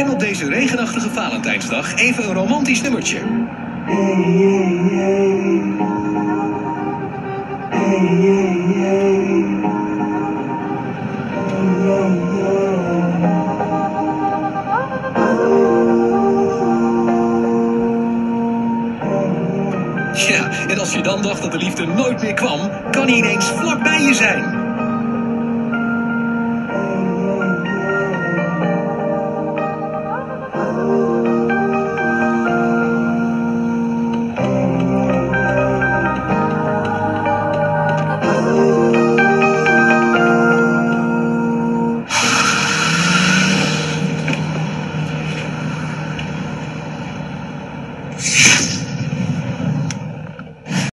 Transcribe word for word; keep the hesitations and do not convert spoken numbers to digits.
En op deze regenachtige Valentijnsdag even een romantisch nummertje. Ja, en als je dan dacht dat de liefde nooit meer kwam, kan hij ineens vlak bij je zijn.